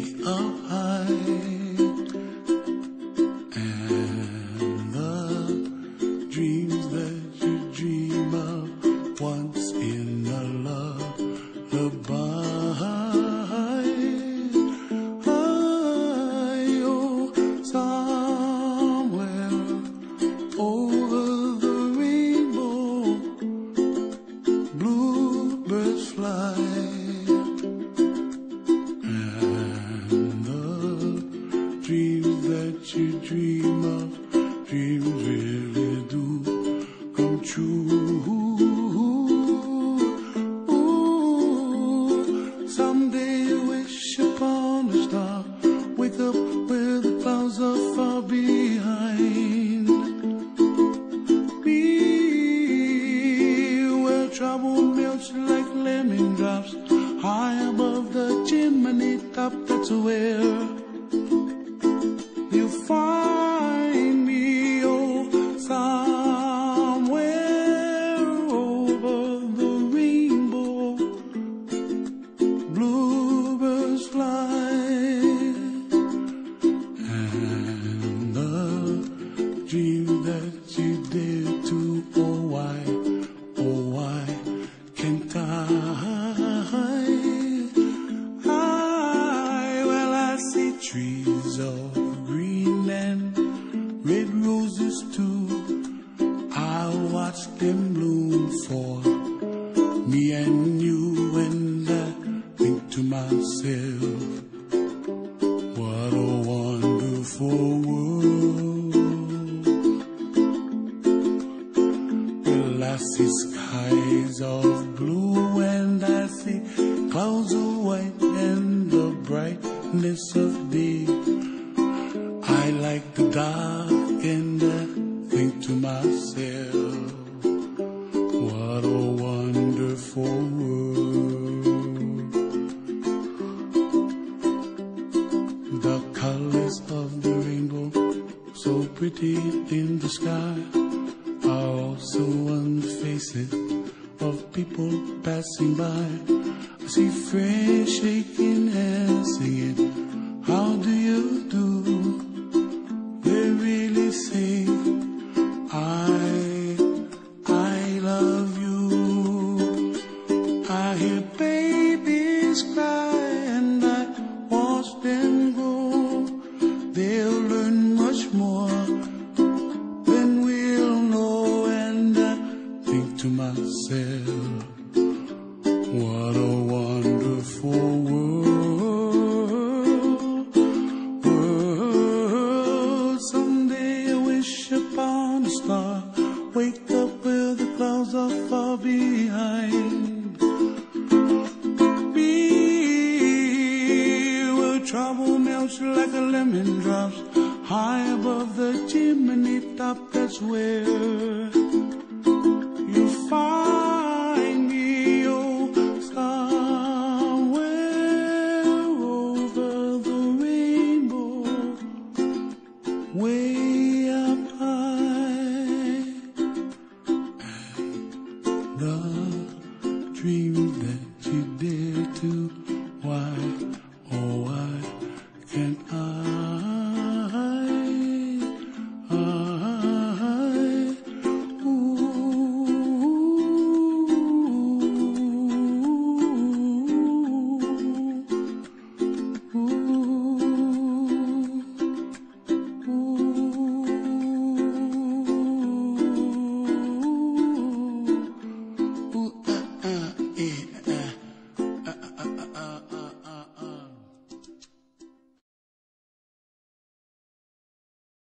up high, and the dreams that you dream of once in a lullaby. Dreams that you dream of, dreams really do come true. Ooh, someday you wish upon a star, wake up where the clouds are far behind me, where trouble melts like lemon drops, high above the chimney top. That's where you find me, oh, somewhere over the rainbow. Bluebirds fly, and the dream that you dare to, oh why can't I? Well, I see trees of green and red roses too. I'll watch them bloom for me and you, and I think to myself, what a wonderful world. Well, I see skies of blue and I see clouds of white and the brightness of day. I like the dark and I think to myself, what a wonderful world. The colors of the rainbow, so pretty in the sky, are also on the faces of people passing by. I see friends shaking hands singing, how do you do? They really say, I love you. I hear babies cry and I watch them grow. They'll learn much more than we'll know, and I think to myself, what a wonderful world. Someday I wish upon a star, wake up where the clouds are far behind me, where trouble melts like a lemon drops, high above the chimney top. That's where